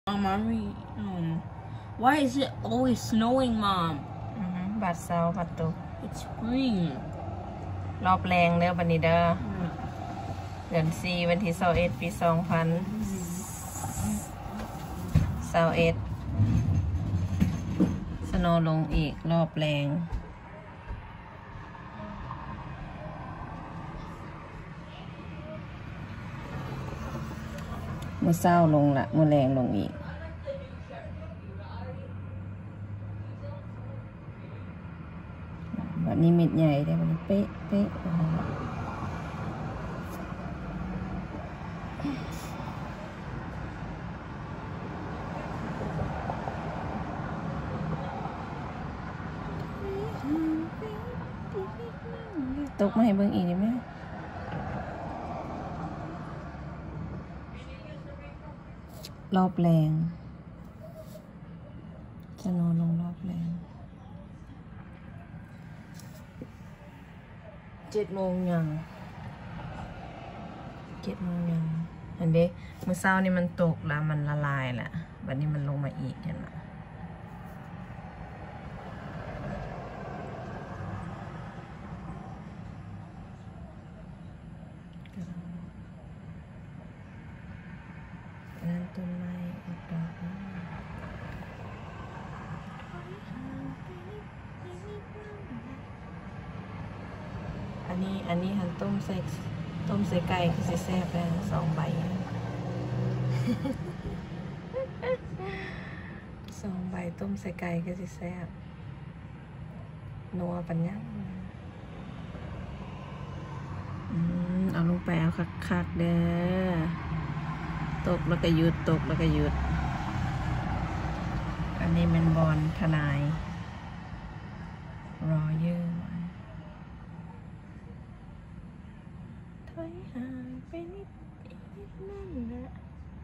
Mommy, why is it always snowing, Mom? บัดเสาร์บัดตก It's spring. รอบแรงเด้อบันนี้เด้อเดือน4วันที่21ปี2021สโนว์ลงอีกรอบแรงมื้อเช้าลงละมื้อแรงลงอีกแบบนี้เม็ดใหญ่ได้บัดนี้เป๊ะเป๊ะตกมาให้เบิ่งอีกได้ไหมรอบแรงจะนอนลงรอบแรง7 โมงยังเห็นดิเมื่อเช้านี่มันตกแล้วมันละลายแหละบัดนี้มันลงมาอีกเห็นไหมนั่นต้นไม้อีกดอกนึงอันนี้หันต้มใส่ไก่คือสิแซ่บแล้ว2 ใบ 2 ใบต้มใส่ไก่คือสิแซ่บนัวปัญญาเอาลงไปเอาคักๆเด้อตกแล้วก็หยุดตกแล้วก็หยุดอันนี้เป็นบอลทนายรอเยอะถอยห่างไปนิดนั่นแหละ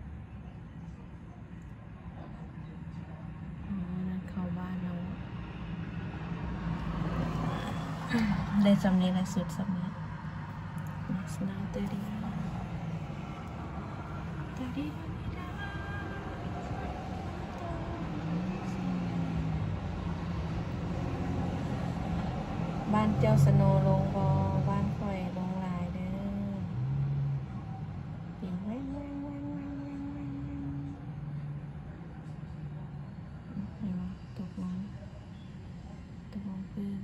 นั่นเข้าบ้านเราได้จำนี้ละสุดสำนี้ It's now 30 บ้านเจ้าสโนลงบอบ้านคอยลงลายเด้อปิ่งแว่งตกลงพื้น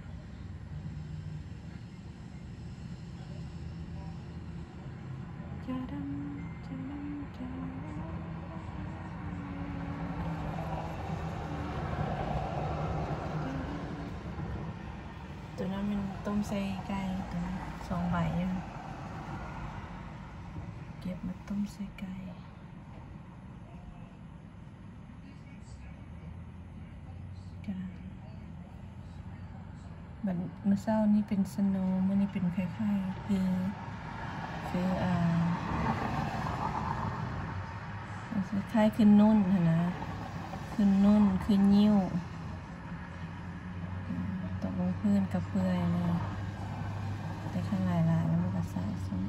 ตัวนั้นมันต้มใส่ไก่ตัวนั้น2 ใบเก็บมาต้มใส่ไก่บัดเมื่อเช้านี้เป็นสโนว์มื้อนี้เป็นคล้ายๆคือคล้ายขึ้นนุ่นนะขึ้นนุ่นขึ้นยิ้วตกลงพื้นกับเปื่อยเลยแต่ข้างในลายแล้วมันก็สายส้ม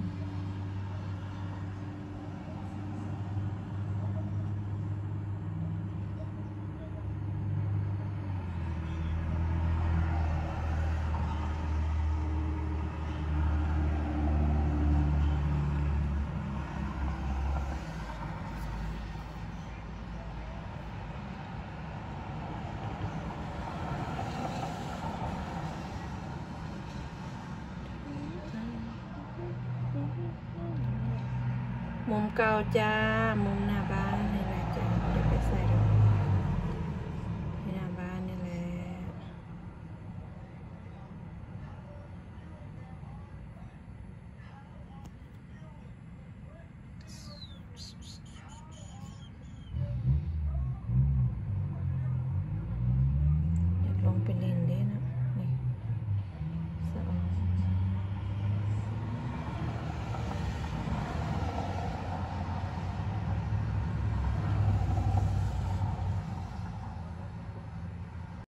มุมเก่าจ้ามุมหน้าบ้านนี่แหละจ้าเดี๋ยวไปใส่ดอก